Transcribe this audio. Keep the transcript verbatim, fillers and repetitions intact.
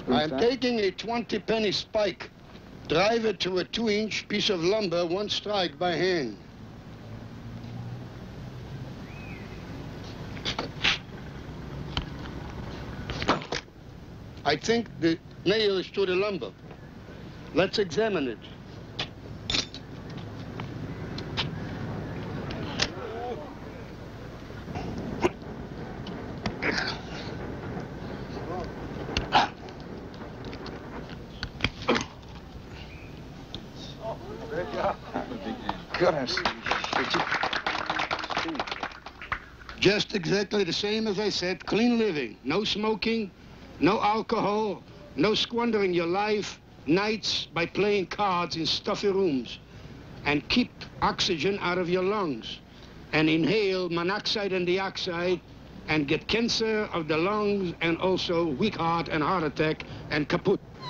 I'm taking a twenty penny spike, drive it to a two inch piece of lumber, one strike by hand. I think the nail is to the lumber. Let's examine it. Goodness. Just exactly the same as I said, clean living, no smoking, no alcohol, no squandering your life, nights by playing cards in stuffy rooms, and keep oxygen out of your lungs, and inhale monoxide and dioxide, and get cancer of the lungs, and also weak heart and heart attack, and caput.